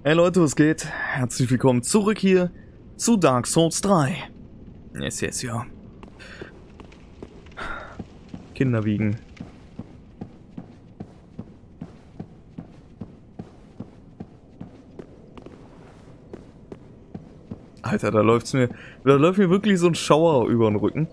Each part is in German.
Hey Leute, was geht? Herzlich willkommen zurück hier zu Dark Souls 3. Yes, ja. Kinder wiegen. Alter, da läuft mir wirklich so ein Schauer über den Rücken.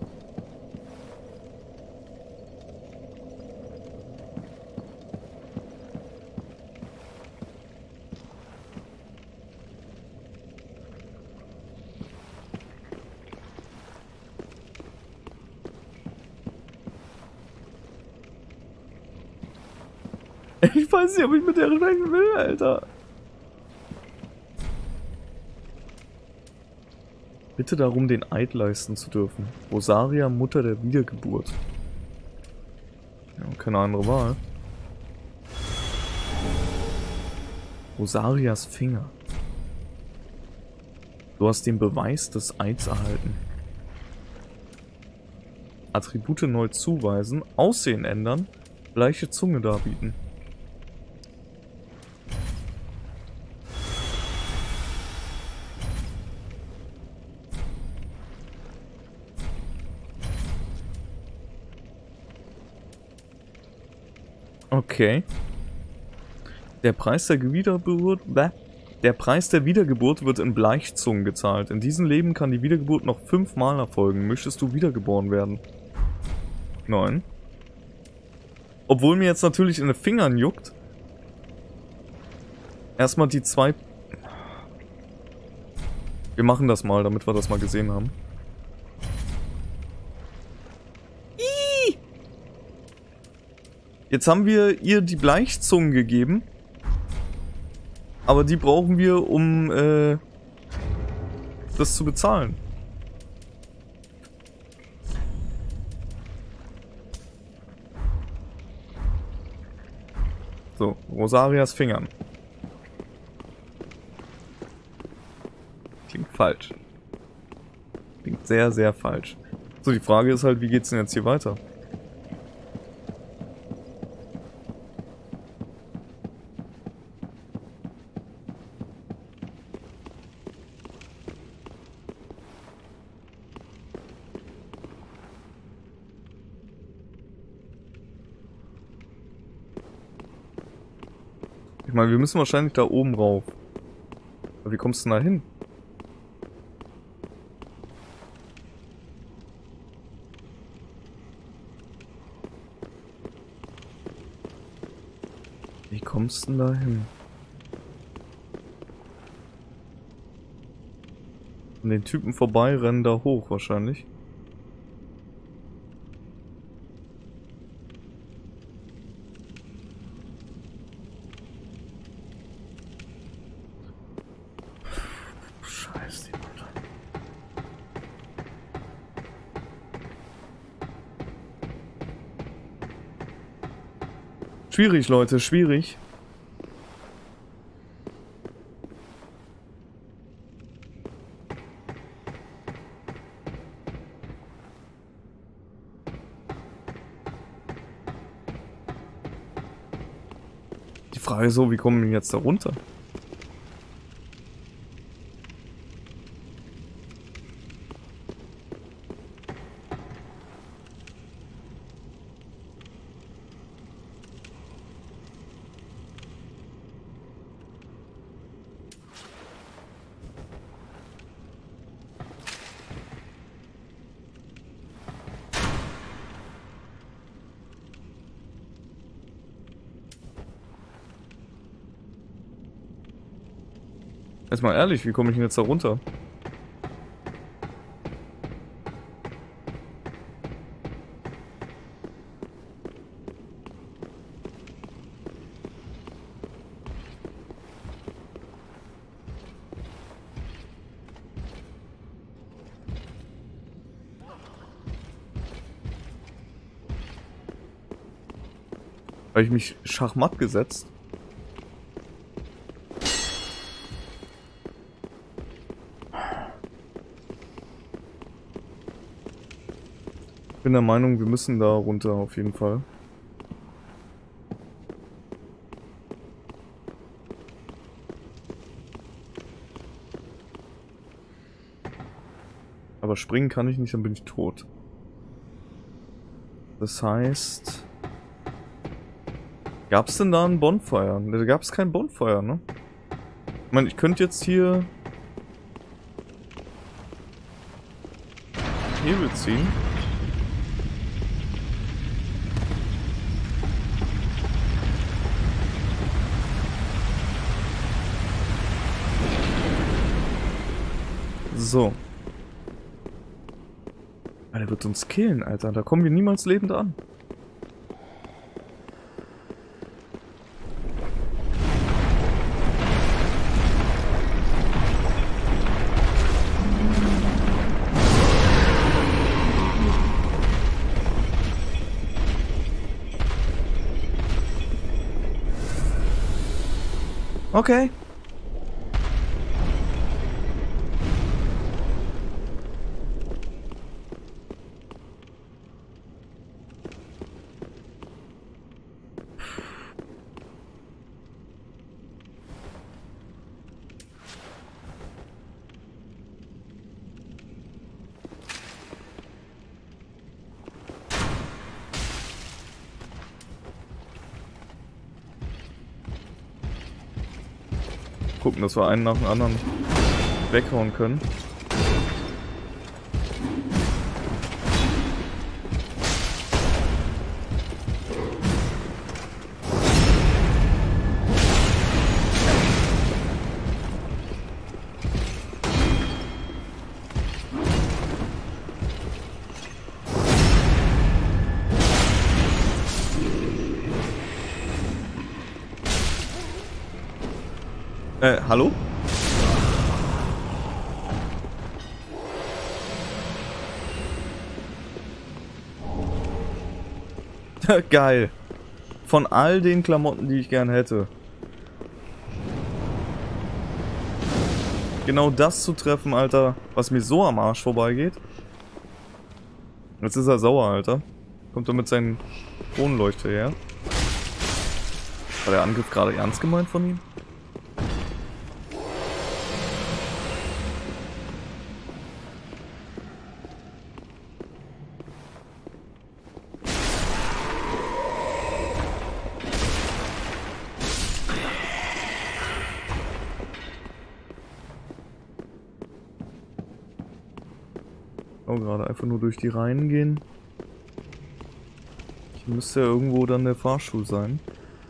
Ich weiß nicht, ob ich mit der sprechen will, Alter. Bitte darum, den Eid leisten zu dürfen. Rosaria, Mutter der Wiedergeburt. Ja, keine andere Wahl. Rosarias Finger. Du hast den Beweis des Eids erhalten. Attribute neu zuweisen, Aussehen ändern, gleiche Zunge darbieten. Okay. Der Preis der Wiedergeburt wird in Bleichzungen gezahlt. In diesem Leben kann die Wiedergeburt noch 5-mal erfolgen. Möchtest du wiedergeboren werden? Nein. Obwohl mir jetzt natürlich in den Fingern juckt. Erstmal die 2... Wir machen das mal, damit wir das mal gesehen haben. Jetzt haben wir ihr die Bleichzungen gegeben. Aber die brauchen wir, um das zu bezahlen. So, Rosarias Fingern. Klingt falsch. Klingt sehr, sehr falsch. So, die Frage ist halt, wie geht's denn jetzt hier weiter? Ich meine, wir müssen wahrscheinlich da oben rauf. Aber wie kommst du denn da hin? Wie kommst du denn da hin? An den Typen vorbei rennen da hoch wahrscheinlich. Schwierig, Leute, schwierig. Die Frage ist so, wie kommen wir jetzt da runter? Jetzt mal ehrlich, wie komme ich denn jetzt da runter? Habe ich mich schachmatt gesetzt? Ich bin der Meinung, wir müssen da runter auf jeden Fall. Aber springen kann ich nicht, dann bin ich tot. Das heißt... Gab es denn da ein Bonfire? Da gab es kein Bonfire, ne? Ich meine, ich könnte jetzt hier... Hebel ziehen. So. Der wird uns killen, Alter. Da kommen wir niemals lebend an. Okay. Gucken, dass wir einen nach dem anderen weghauen können. Hallo? Geil. Von all den Klamotten, die ich gern hätte. Genau das zu treffen, Alter, was mir so am Arsch vorbeigeht. Jetzt ist er sauer, Alter. Kommt er mit seinen Kronleuchter her. War der Angriff gerade ernst gemeint von ihm? Oh, gerade einfach nur durch die Reihen gehen. Hier müsste ja irgendwo dann der Fahrstuhl sein.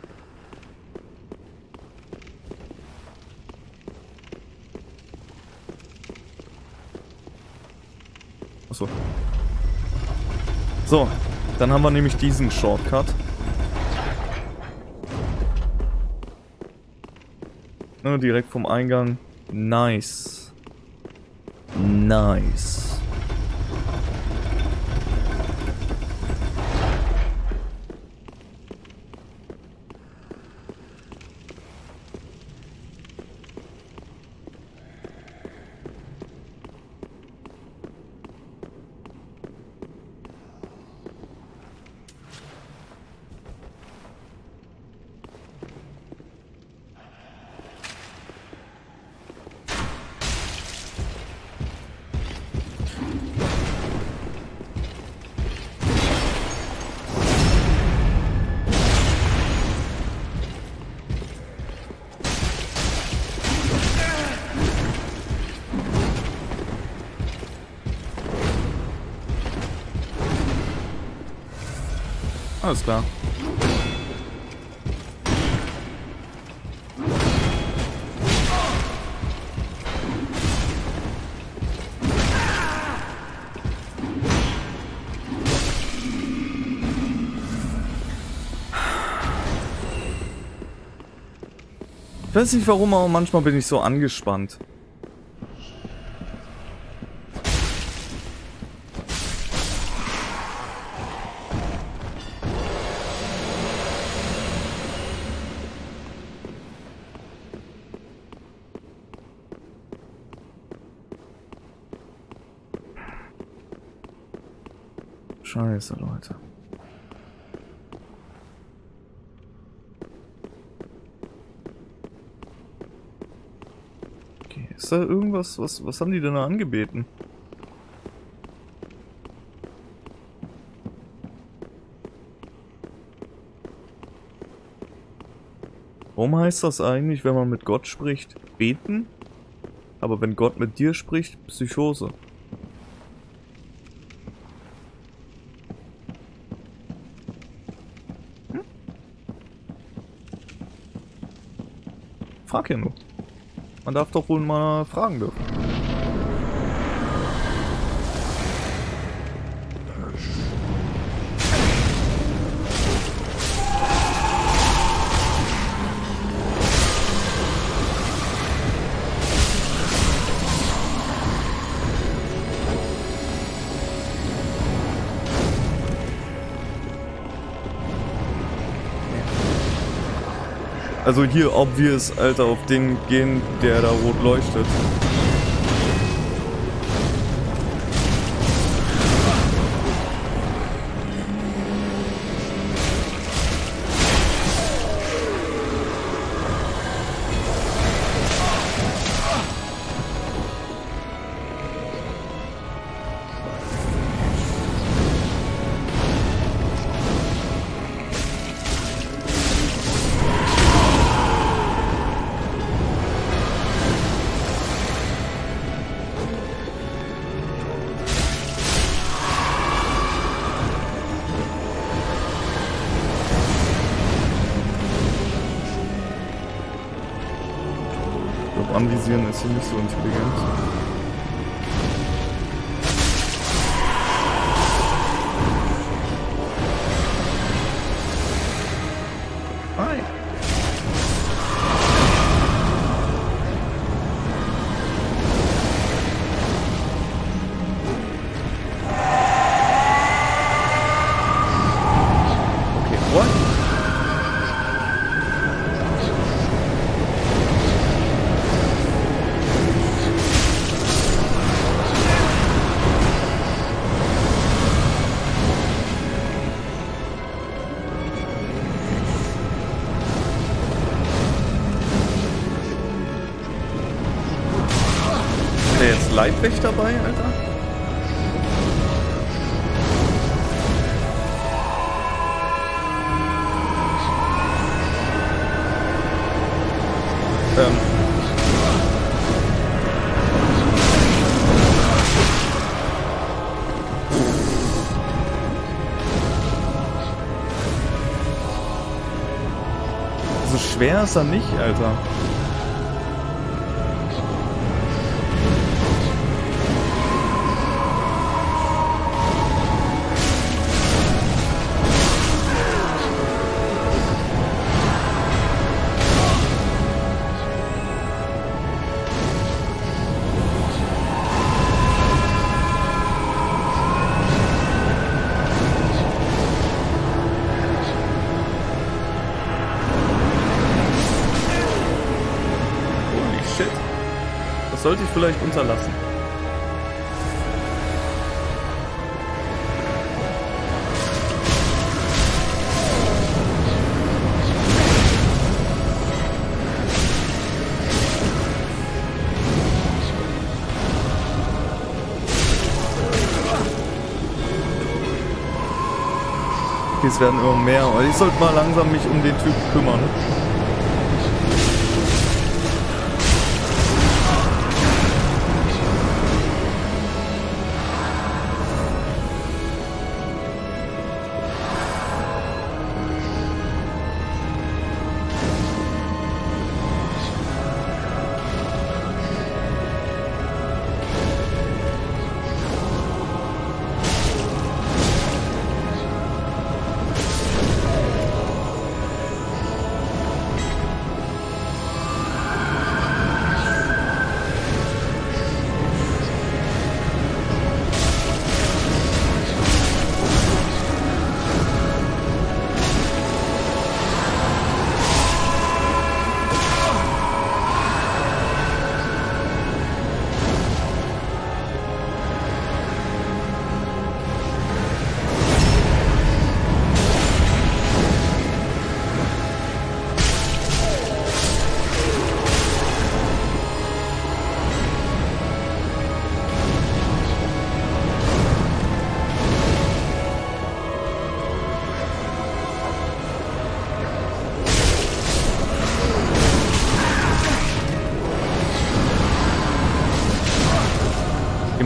Achso. So, dann haben wir nämlich diesen Shortcut. Ne, direkt vom Eingang. Nice. Nice. Alles klar. Ich weiß nicht warum, aber manchmal bin ich so angespannt. Scheiße, Leute. Okay, ist da irgendwas, was haben die denn da angebeten? Warum heißt das eigentlich, wenn man mit Gott spricht, beten? Aber wenn Gott mit dir spricht, Psychose. Frag ja nur. Man darf doch wohl mal fragen dürfen. Also hier obvious, Alter, auf den gehen, der da rot leuchtet. Anvisieren ist hier nicht so intelligent. Hi. Okay, what? Ist der jetzt Leibwächter dabei, Alter? So schwer ist er nicht, Alter. Das sollte ich vielleicht unterlassen. Okay, es werden immer mehr, aber ich sollte mal langsam mich um den Typ kümmern.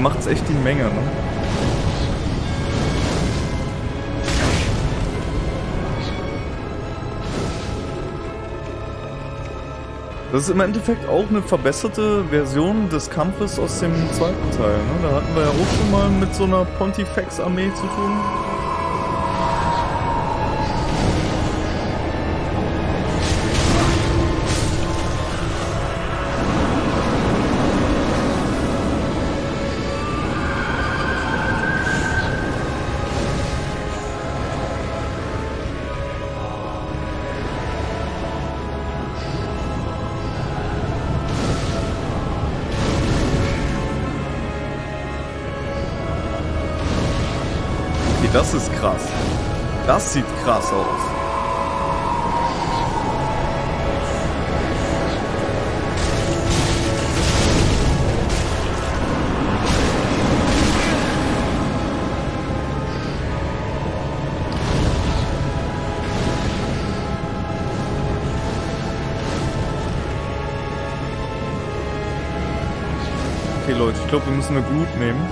macht's echt die Menge, ne? Das ist im Endeffekt auch eine verbesserte Version des Kampfes aus dem zweiten Teil, ne? Da hatten wir ja auch schon mal mit so einer Pontifex-Armee zu tun. Das ist krass. Das sieht krass aus. Okay, Leute, ich glaube, wir müssen eine Glut nehmen.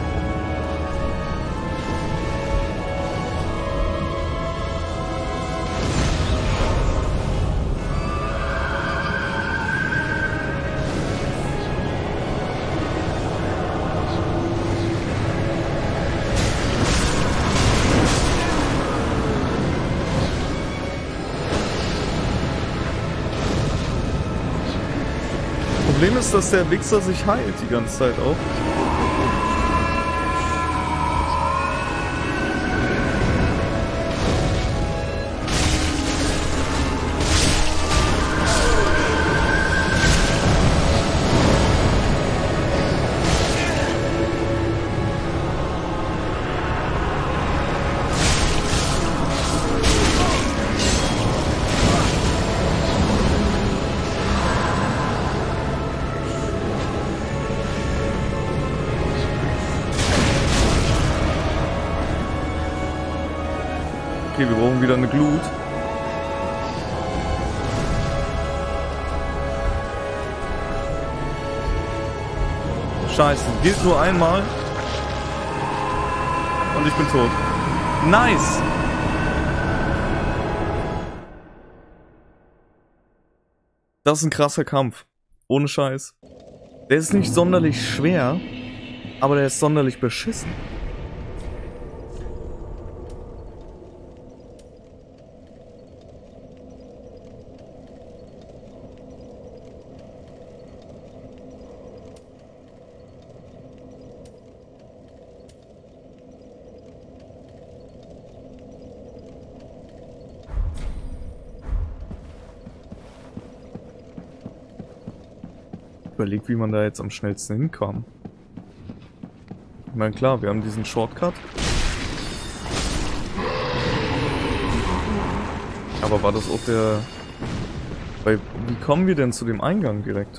Problem ist, dass der Wichser sich heilt die ganze Zeit auch. Okay, wir brauchen wieder eine Glut. Scheiße, gilt nur einmal. Und ich bin tot. Nice! Das ist ein krasser Kampf. Ohne Scheiß. Der ist nicht sonderlich schwer, aber der ist sonderlich beschissen. Überlegt, wie man da jetzt am schnellsten hinkam. Ich meine, klar, wir haben diesen Shortcut. Aber war das auch der... Weil, wie kommen wir denn zu dem Eingang direkt?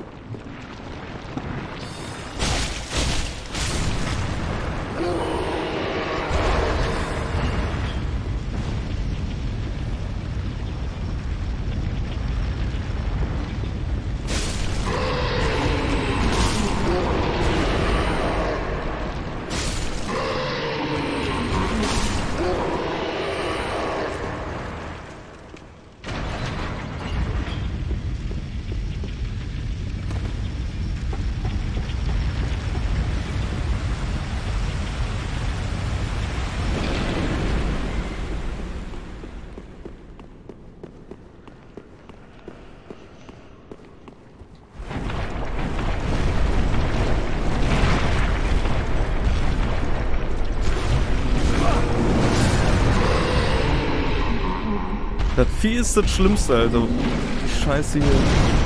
Das Vieh ist das Schlimmste, Alter. Die Scheiße hier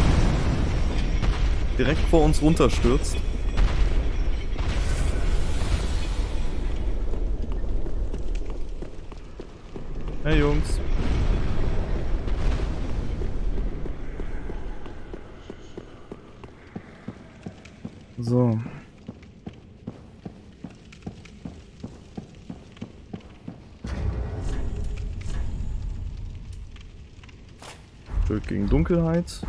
direkt vor uns runterstürzt. Hey Jungs. So. Schild gegen Dunkelheit.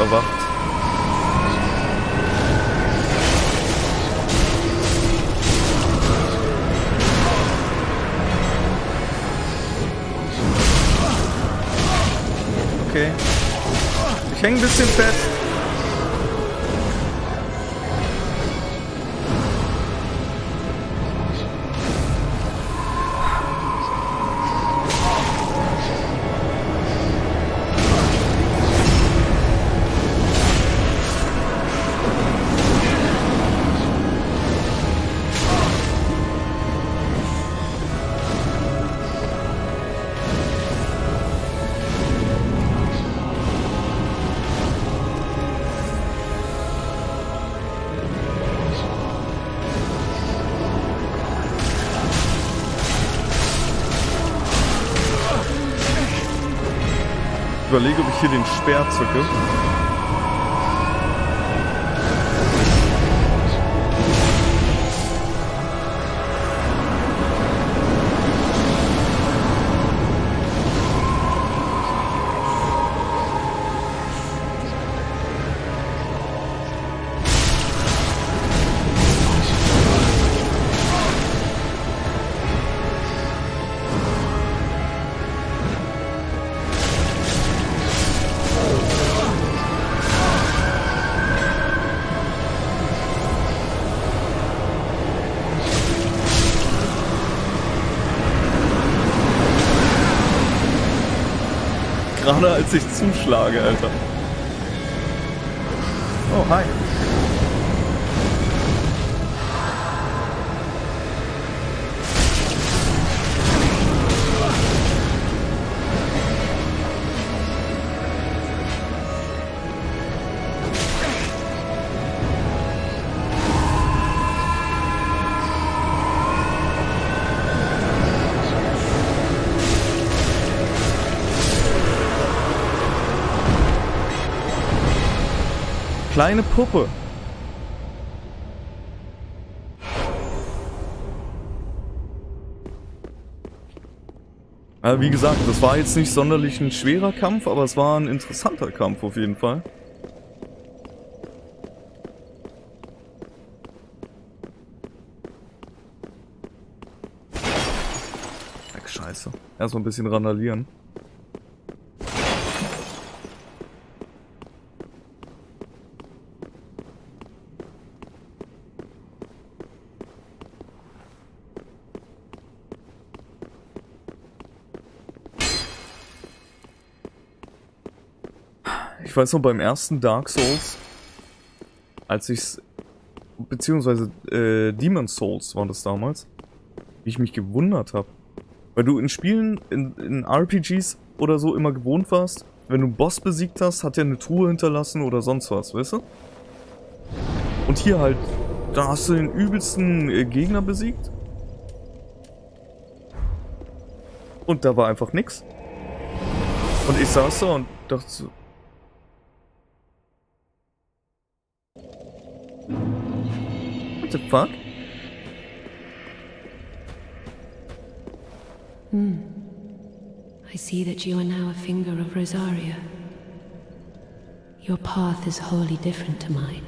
erwacht. Okay. Ich hänge ein bisschen fest. Ich überlege, ob ich hier den Speer zücke. Gerade als ich zuschlage, Alter. Oh, hi. Kleine Puppe. Wie gesagt, das war jetzt nicht sonderlich ein schwerer Kampf, aber es war ein interessanter Kampf auf jeden Fall. Ach, scheiße. Erstmal ein bisschen randalieren. Ich weiß noch, beim ersten Dark Souls, als ich's, beziehungsweise Demon's Souls war das damals, wie ich mich gewundert habe. Weil du in Spielen, in RPGs oder so immer gewohnt warst, wenn du einen Boss besiegt hast, hat er eine Truhe hinterlassen oder sonst was, weißt du? Und hier halt, da hast du den übelsten Gegner besiegt. Und da war einfach nix. Und ich saß da und dachte so, what the fuck? I see that you are now a finger of Rosaria. Your path is wholly different to mine.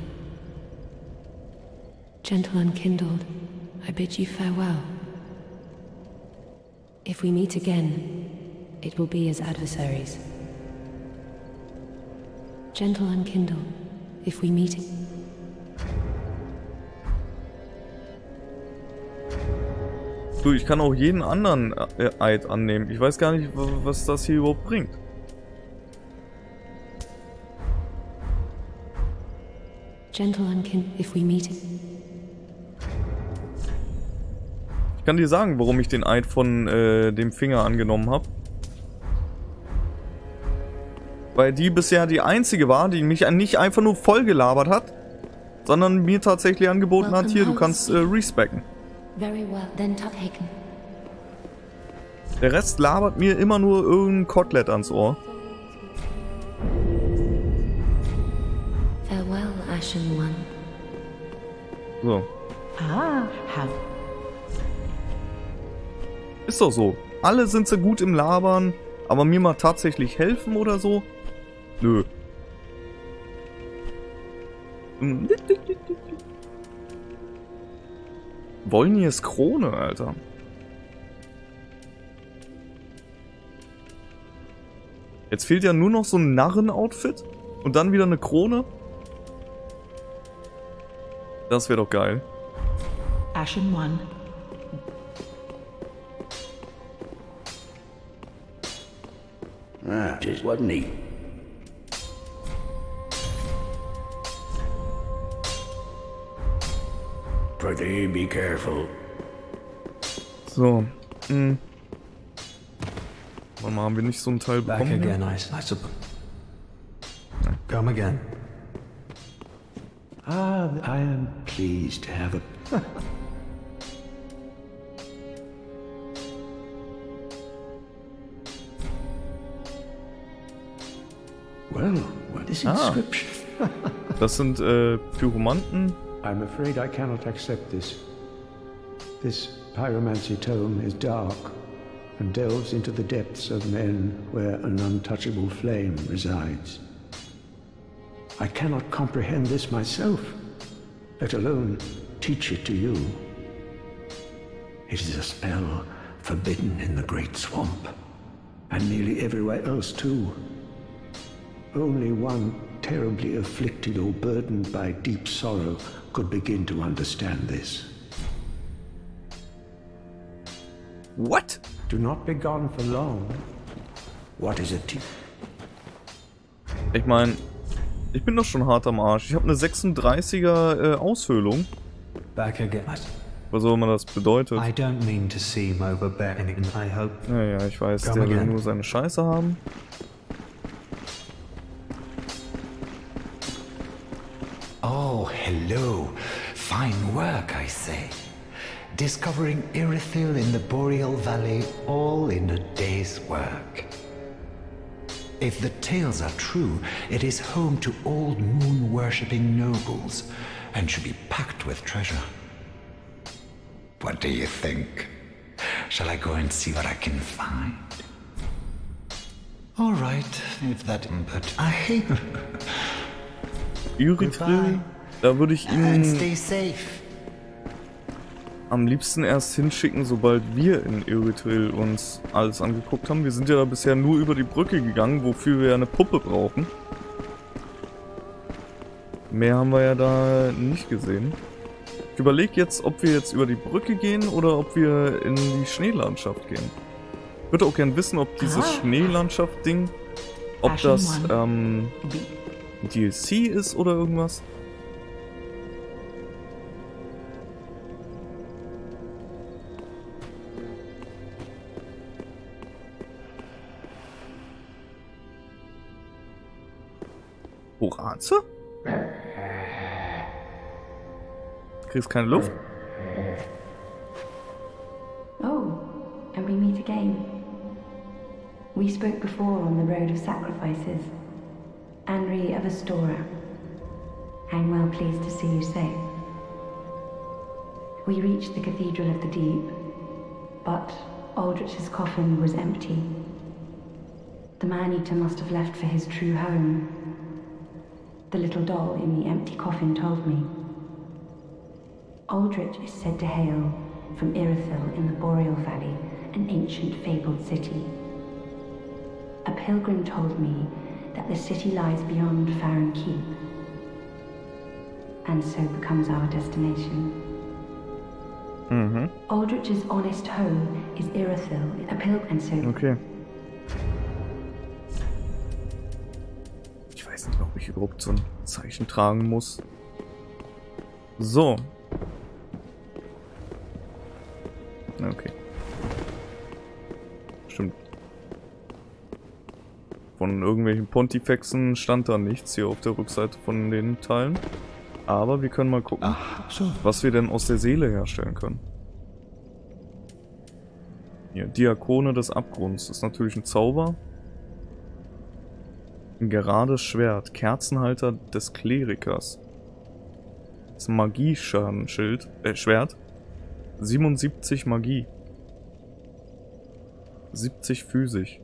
Gentle Unkindled, I bid you farewell. If we meet again, it will be as adversaries. Gentle Unkindled, if we meet... Du, ich kann auch jeden anderen Eid annehmen. Ich weiß gar nicht, was das hier überhaupt bringt. Gentle Unkindled, if we meet... Ich kann dir sagen, warum ich den Eid von dem Finger angenommen habe. Weil die bisher die einzige war, die mich nicht einfach nur voll gelabert hat, sondern mir tatsächlich angeboten hat, hier, du kannst respecken. Very well, then taken. Der Rest labert mir immer nur irgendein Kotelett ans Ohr. Farewell, Ashen One. So. Have. Ist doch so. Alle sind so gut im Labern, aber mir mal tatsächlich helfen oder so? Nö. Wolnirs Krone, Alter. Jetzt fehlt ja nur noch so ein Narren-Outfit und dann wieder eine Krone. Das wäre doch geil. Ashen One. Ah, just wasn't he? Pretty be careful. So. Warte mal, haben wir nicht so ein Teil Back bekommen? again, I suppose. Come again. Ah, I am pleased to have a... Well, what is inscription? Das sind Pyromanten. I'm afraid I cannot accept this. This pyromancy tome is dark and delves into the depths of men where an untouchable flame resides. I cannot comprehend this myself, let alone teach it to you. It is a spell forbidden in the Great Swamp, and nearly everywhere else too. Only one terribly afflicted or burdened by deep sorrow could begin to understand this. What? Do not be gone for long. What is it? Ich meine, ich bin doch schon hart am Arsch. Ich habe eine 36er Aushöhlung. Back again. Was auch immer das bedeutet. I don't mean to seem overbearing, I hope. Naja, ich weiß, Come der will again. nur seine Scheiße haben. Oh, hello. Fine work, I say. Discovering Irithyll in the Boreal Valley, all in a day's work. If the tales are true, it is home to old moon-worshipping nobles, and should be packed with treasure. What do you think? Shall I go and see what I can find? All right, if that... But I... Irithyll, da würde ich And ihn stay safe. am liebsten erst hinschicken, sobald wir in Irithyll uns alles angeguckt haben. Wir sind ja da bisher nur über die Brücke gegangen, wofür wir ja eine Puppe brauchen. Mehr haben wir ja da nicht gesehen. Ich überlege jetzt, ob wir jetzt über die Brücke gehen oder ob wir in die Schneelandschaft gehen. Ich würde auch gern wissen, ob dieses Schneelandschaft-Ding, ob das DLC ist oder irgendwas. Horaze? Kriegst keine Luft? Oh, and we meet again. We spoke before on the Road of Sacrifices. Anri of Astora. I'm well pleased to see you safe. We reached the Cathedral of the Deep, but Aldrich's coffin was empty. The man-eater must have left for his true home. The little doll in the empty coffin told me. Aldrich is said to hail from Irithyll in the Boreal Valley, an ancient fabled city. A pilgrim told me that the city lies beyond Farron Keep, and so becomes our destination. Aldrich's honest home is Irithyll, a pilgrim, and so... Okay. Ich weiß nicht, ob ich überhaupt so ein Zeichen tragen muss. So. Okay. Stimmt. Von irgendwelchen Pontifexen stand da nichts hier auf der Rückseite von den Teilen. Aber wir können mal gucken, was wir denn aus der Seele herstellen können. Hier, Diakone des Abgrunds. Das ist natürlich ein Zauber. Ein gerades Schwert. Kerzenhalter des Klerikers. Das ist ein Magieschaden-Schild. Schwert. 77 Magie. 70 physisch.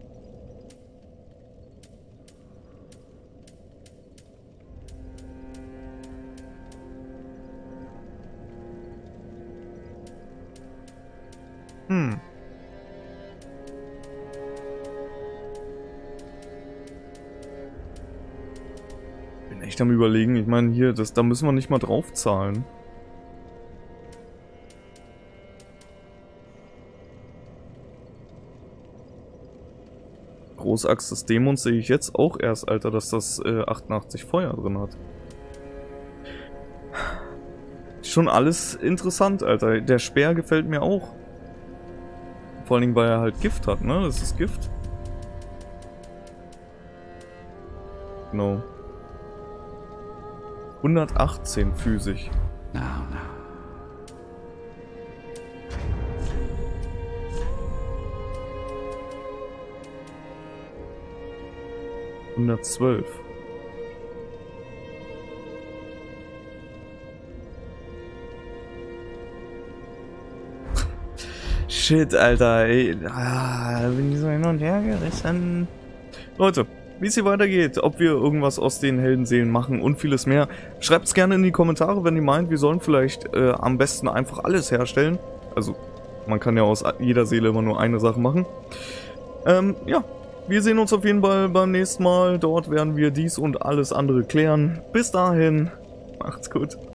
Bin echt am Überlegen. Ich meine, hier, da müssen wir nicht mal drauf zahlen. Großaxt des Dämons sehe ich jetzt auch erst, Alter, dass das 88 Feuer drin hat. Schon alles interessant, Alter. Der Speer gefällt mir auch. Vor allen Dingen, weil er halt Gift hat, ne? Das ist Gift. Genau. 118 physisch. Now. 112. Shit, Alter, ey. Bin ich so hin und her gerissen. Leute, wie es hier weitergeht, ob wir irgendwas aus den Heldenseelen machen und vieles mehr, schreibt es gerne in die Kommentare, wenn ihr meint, wir sollen vielleicht am besten einfach alles herstellen. Also, man kann ja aus jeder Seele immer nur eine Sache machen. Ja. Wir sehen uns auf jeden Fall beim nächsten Mal. Dort werden wir dies und alles andere klären. Bis dahin, macht's gut.